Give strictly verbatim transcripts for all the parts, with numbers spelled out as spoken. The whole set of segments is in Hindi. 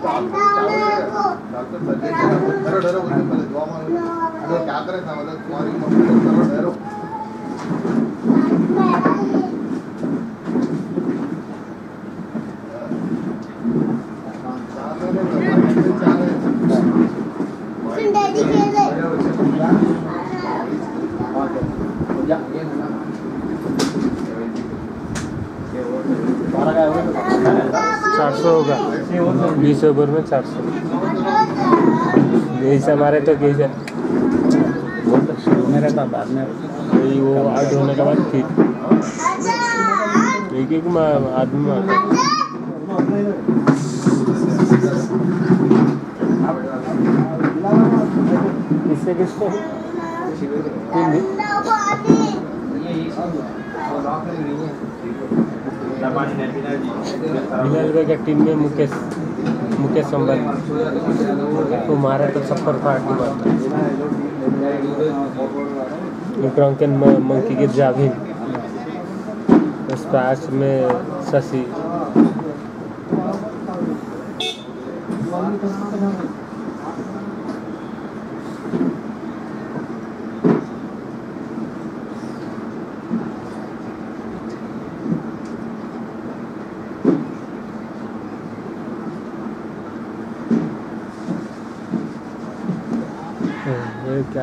डरो डरो बोलते पहले दुआ मांगो अगर क्या करें ना मतलब तुम्हारी मम्मी डरो डरो डैडी खेले चार सौ होगा बीस ओवर में चार सौ यही से हमारे तो कैसे वो तो शुरू में रहता बाद में वही वो आउट होने के बाद फिर एक एक आदमी मारता किससे किसको बिलाल का टीम में मुकेश मुकेश संबल वो मारा तो छप्पर फाट के मारता ड्रंकन मंकी के जाविन उस पास में शशि क्या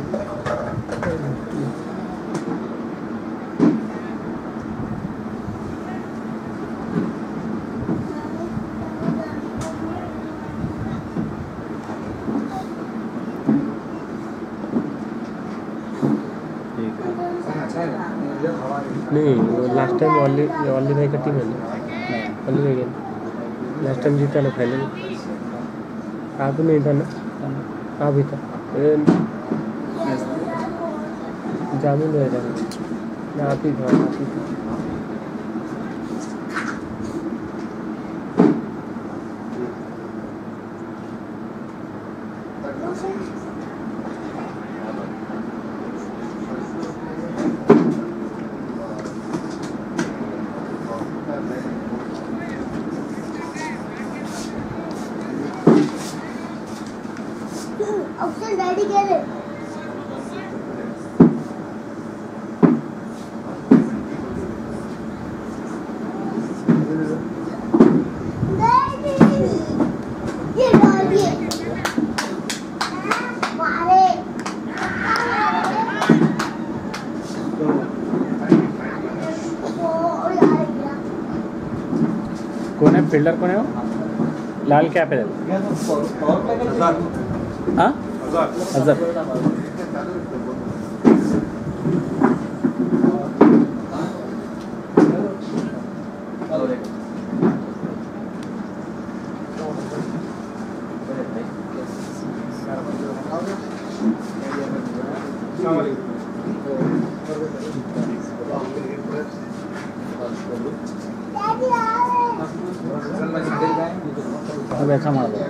नहीं लास्ट टाइम ओनली ओनली भाई का टीम है ना ओनली भाई का लास्ट टाइम जीता ना फाइनल आप नहीं था ना आप भी था जामुन रह जाए ना आप ही था आप ही था ऑप्शन डैडी खेले कौन है फील्डर कौन है वो लाल कैप है हाँ अजहर अब ऐसा मार दो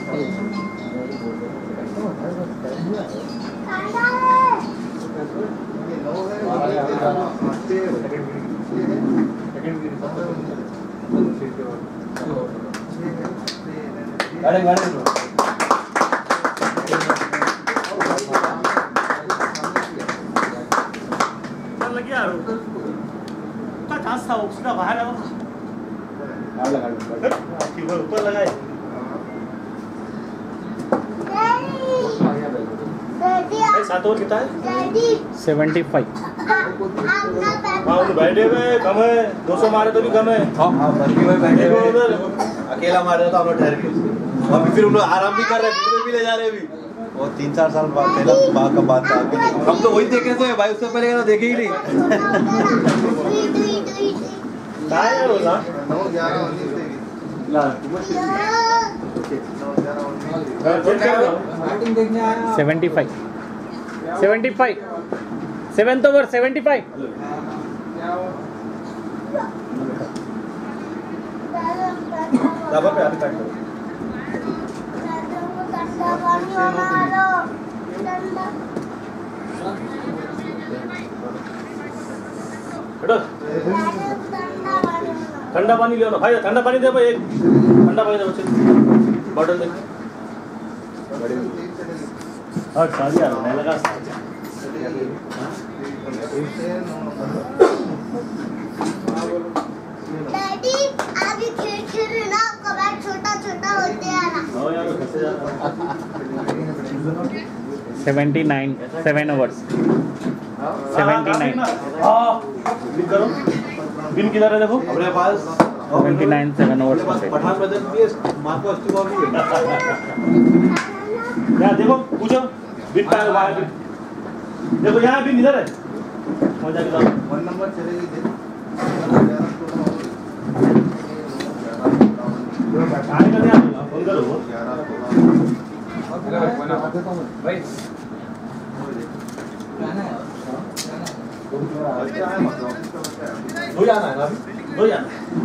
गाड़ी गाड़ी लग गया उसका चांस था उसका बाहर आया ठीक है ऊपर लगाए सात ओवर कितना है सेवेंटी फाइव हाँ उधर बैठे हुए कम है दो सौ मारे तो भी कम है हाँ हाँ बल्कि भाई बैठे हुए उधर अकेला मार रहा था हम लोग ठहर के अभी फिर हम लोग आराम भी कर रहे हैं फिर भी ले जा रहे हैं अभी वो तीन चार साल बाद पहला बात का बात था हम तो वही देखे थे भाई उससे पहले तो देखे ही नहीं कहाँ है वो ना नौ ग्यारह उन्नीस seventy five seventy five seventh over seventy five double पे आगे बैठ करो बेटा ठंडा पानी ले लो भाई ठंडा पानी दे भाई एक ठंडा पानी दे बच्चे बॉटल दे और शादी आ रहा है लगा डैडी अभी खेल खेल रहे ना कबाड़ छोटा छोटा होते आ रहा हो यार कैसे जा रहा seventy nine seven overs seventy nine हां बिन करो बिन किधर है देखो अपने पास seventy nine seven overs Pathan मैदान भी है मार्को अस्टिवा भी है यार देखो पूछो बिन का बाहर बिन देखो यहाँ बिन इधर है वहाँ जाके जाओ वन नंबर चलेगी दे आने का ध्यान रखना फोन करो भाई हो जाना है ना अभी हो जाना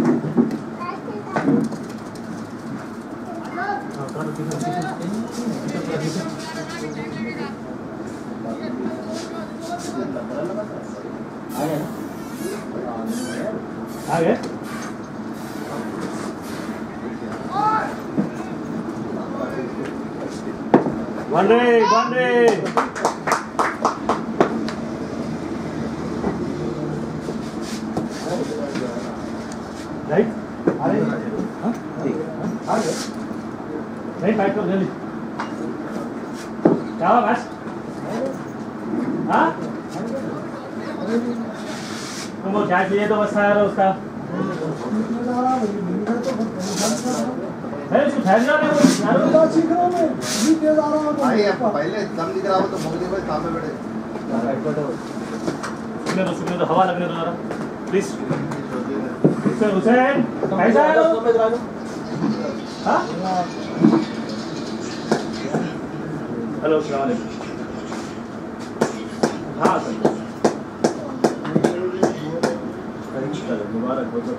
आ गए वन रे वन रे राइट अरे हाँ आ गए नहीं फाइट करो जल्दी क्या हुआ बस हाँ तुम वो चाय पिए तो बस आया उसका है उसको ठहर जाने को पहले दम निकल रहा हो तो मुझे भाई सामने बैठे सुनने दो सुनने दो हवा लगने दो जरा प्लीज हुसैन हुसैन कैसा है हाँ हेलो अस्सलाम वालेकुम हाँ सर मुबारक हो तो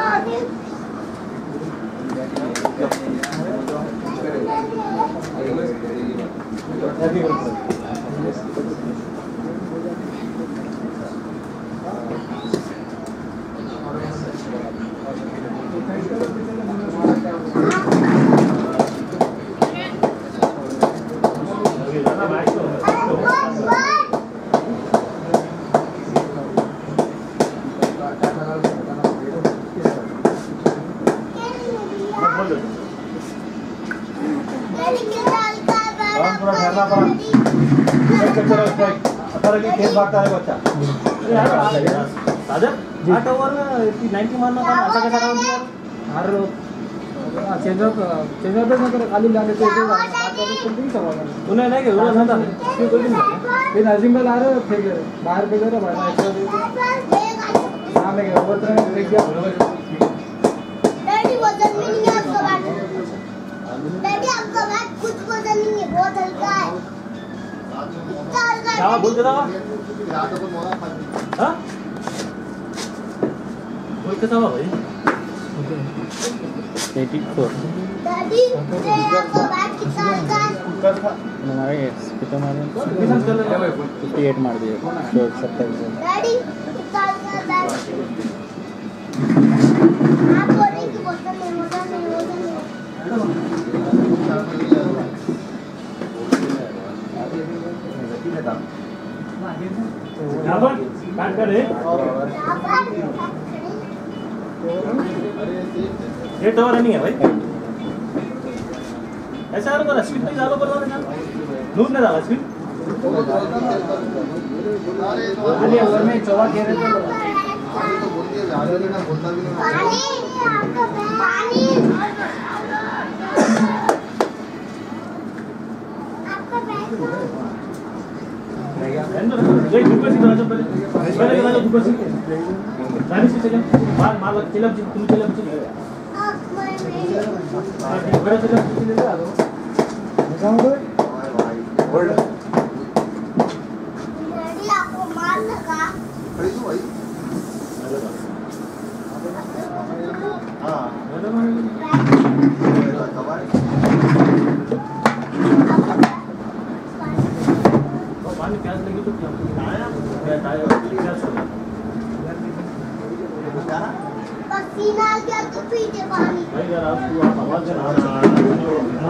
भागता है बच्चा राजा आठ ओवर में नाइंटी मारना था ऐसा कैसा राउंड दिया हर चेंज अप चेंज अप में तो खाली लाने के लिए आठ ओवर नहीं करवाना उन्हें नहीं कि उन्हें था क्यों कोई नहीं फिर नजीम भाई ला रहे फेंक बाहर फेंक रहे बाहर एक्स्ट्रा हां मैं ओवर तरह फेंक दिया डैडी वजन में नहीं है आपका बैट डैडी आपका बैट कुछ वजन नहीं है बहुत हल्का है क्या बोल देता हाँ बोल कैसा हुआ भाई एटी फोर डैडी आपका बैट कितना हल्का है हमारे स्पीकर मारे फिफ्टी एट मार दिए शॉट सत्ताईस डैडी कितना हल्का है बैट आप बोल रहे कि वजन नहीं वजन नहीं वजन नहीं यहाँ पर बैट कर रहे ये टोवर नहीं है भाई ऐसा यार तो स्पीड पे ज्यादा बोल रहा है लूज नहीं डाला स्पीड अरे ओवर में चौवा खेल रहे थे पानी आपका पानी आपका बैट ये ऊपर से राजा पहले पहले राजा ऊपर से जाने से चले मार मार चिलम जी तुम चिलम जी बड़ा चिलम जी ले आ दो निकाल दो होल्ड डैडी आपको मार लगा खड़ी तो भाई हां पानी प्यास लगी तो क्या आया क्या आया प्यास पसीना आ गया तो पीते पानी भाई यार आप आप आवाज ना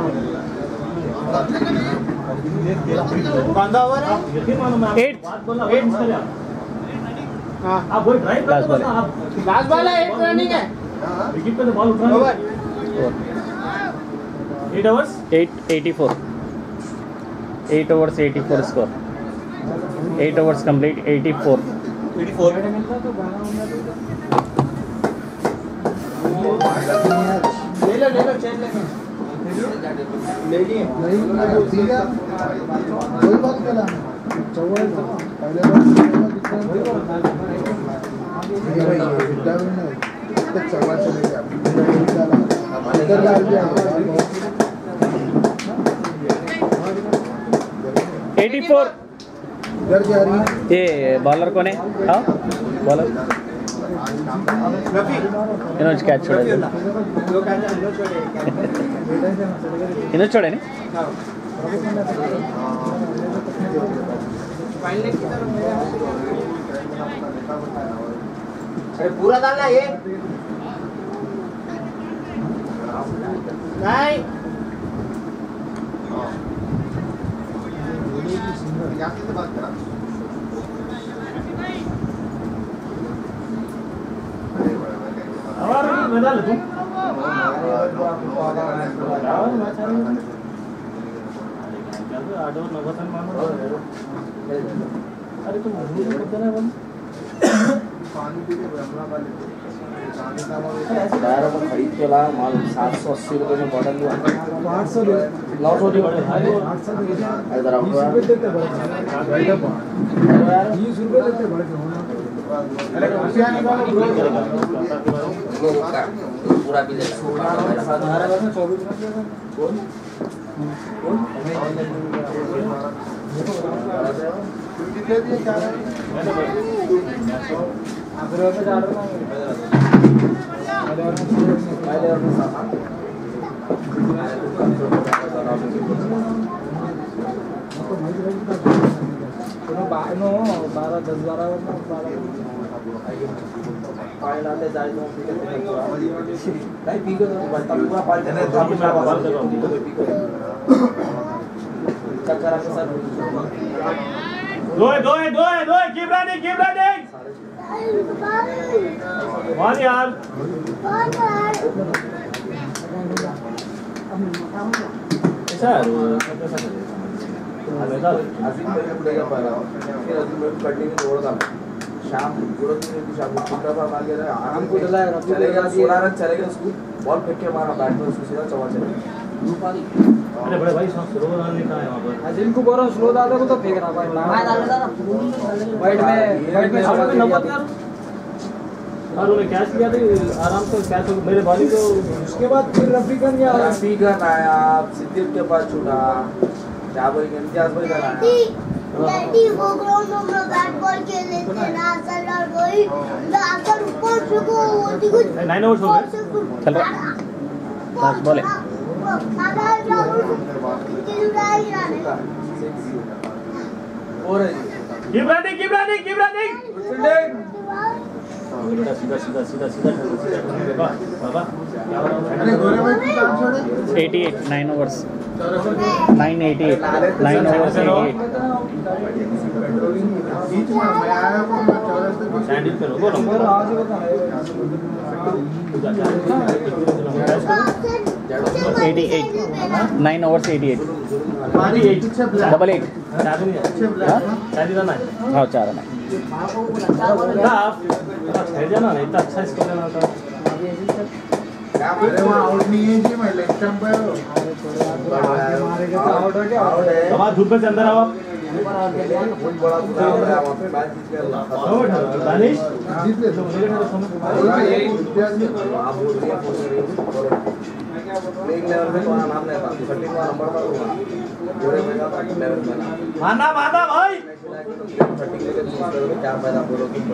कौन सा ओवर है? यकीन मानो मैं Eight. बात बोला एट आप वही ड्राइव Last करते हो ball ना है। आप लास्ट बॉल है, एट रनिंग है। विकेट पे तो बॉल उठा नहीं eight overs eight eighty four eight overs eighty four score eight overs complete eighty four eighty four ले लो ले लो चेंज लेके ले लिए नहीं ठीक है कोई बात नहीं ना चौवन पहले बार ये भाई इतना भी नहीं तक चौवन चले गया इधर डाल दिया एटी फोर इधर जा रही है ये बॉलर कौन है हाँ बॉलर इन्होंने कैच छोड़ा इन्होंने छोड़े नहीं अरे पूरा डालना है ये नहीं और मैं डाल दूं आठ ओवर नौ रन मानो अरे तुम भूल करते ना बंद यार वो खरीद के ला माल सात सौ अस्सी रुपए में बॉटल हुआ आठ सौ दे नौ सौ दी बड़े आठ सौ दे इधर आओ बीस रुपए देते बड़े बीस रुपए देते बड़े अरे रुपया निकालो पूरा भी ले चौबीस कौन कितने दिए क्या बारह दस बारह पानी लाते जाए तो नहीं पी के तो बचता पूरा पानी देने तो मैं आपको बात कर रहा हूं चक्कर के साथ दो है दो है दो है दो है keep running keep running one यार ऐसा हमेशा अजीम भाई को लेकर पाया फिर अजीम भाई कंटिन्यू तोड़ डाला शाम पूरा दिन शाम को छुट्टा पर मार गया आराम को चला चलेगा सोलह रन चलेगा उसको बॉल फेंक के मारा बैट में उसको सीधा चौका चलेगा अरे बड़े भाई सांस स्लो रन लिखा है वहां पर अजीम को बोल रहा स्लो दादा को तो फेंक रहा भाई मैं डाल देता ना वाइट में वाइट में आप पे नंबर यार और उन्हें कैच किया था आराम से कैच हो मेरे बॉलिंग को उसके बाद फिर रफीकन या रफीकन आया सिद्दीक के पास छूटा क्या बोलेंगे इम्तियाज भाई का आया डैडी वो ग्राउंड में बैट बॉल खेल लेते हैं ना असल और वही असल ऊपर से वो होती कुछ नाइन ओवर्स हो गए चल बस बोले आधा ग्राउंड कितनी उड़ाई ना और keep running keep running keep running fielding सीधा सीधा सीधा सीधा सीधा सीधा बाबा बाबा अरे गोरे भाई की काम छोड़े eighty eight nine overs nine eighty eight nine overs eighty eight बीच में मैं आया हूं मैं चौरास्ते पे सैंडल पे रोको और ना आज बता eighty eight nine overs eighty eight पानी एट डबल एट चार नहीं है हाँ चार ही रन है हाँ चार है ना आप खेल जाना नहीं इतना अच्छा स्कोर लेना था अरे वहां आउट नहीं है जी मैं लेग स्टंप पे मारेगा तो आउट हो गया अब आप धूप में अंदर आओ बहुत बड़ा पूरा हो गया वहां पे मैच जीत के दानिश जीत ले तो मेरे को समझ ये इम्तियाज ने आप बोल रही है फोन करिए प्लेइंग लेवल में तुम्हारा नाम नहीं था थर्टी का नंबर था वो पूरे में का बैटिंग लेवल में ना माना माना भाई बैटिंग लेवल चूज करोगे क्या फायदा बोलो कि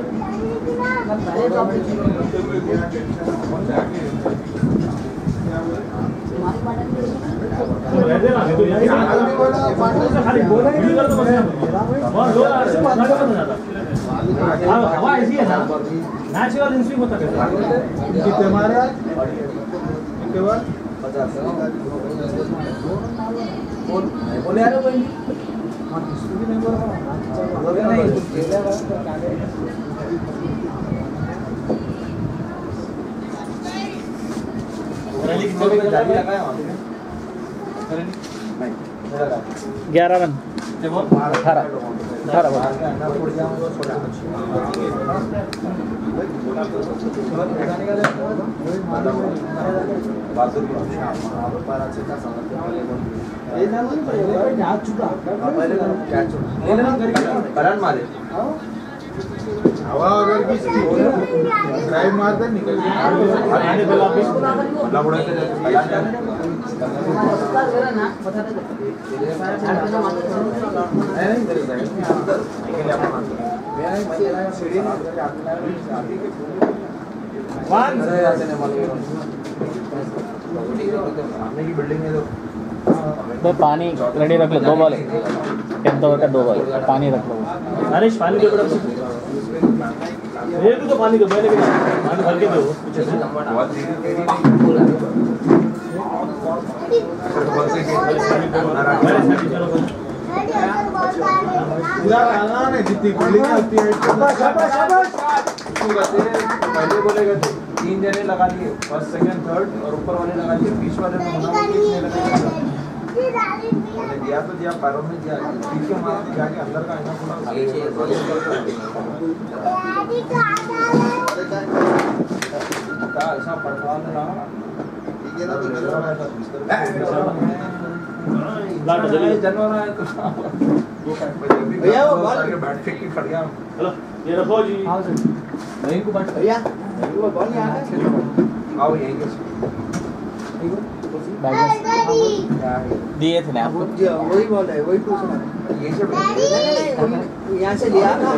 रह दे ना तो यही आदमी बोला पार्टनर खाली बोला ही कर तो बस बहुत लो ऐसे मजा बन जाता हां हवा ऐसी है ना नेचुरल इंस्टिंक्ट होता है कितने मारे आज कितने बार पचास बोले यार भाई ग्यारह रन अठारह अठारह मारे हवा अगर किसी ड्राइव मारता निकल बिल्डिंग में भाई पानी रेडी रख लो, दो बॉल है, टेंथ ओवर का दो बॉल है, पानी रख लो। नरेश पानी दे बड़ा ये तो पानी दो, पहले पानी भर के दो पीछे से जितनी बिल्डिंग होती है पहले बोलेगा तो तीन जने लगा लिए, फर्स्ट सेकंड थर्ड और ऊपर वाले लगा लिए, बीच वाले में होना दिया तो दिया, पैरों में दिया, बीच के मारा जाके अंदर का आईना पूरा ऐसा पटवा में रहा जानवर है तो भैया वो बॉल के बैट फेंक के खड़ गया। हेलो ये रखो जी, नहीं को बैट भैया वो बॉल नहीं आ रहा, आओ यहीं के दिए थे ना आपको, वही बॉल है, वही पूछ रहा ये से यहाँ से लिया था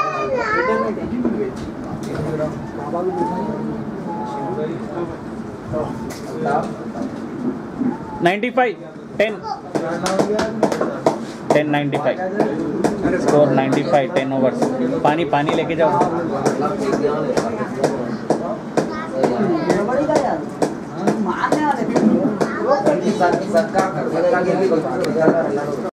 ninety five ten ten ninety five score ninety five ten overs. पानी पानी लेके जाओ। सरकार सरकार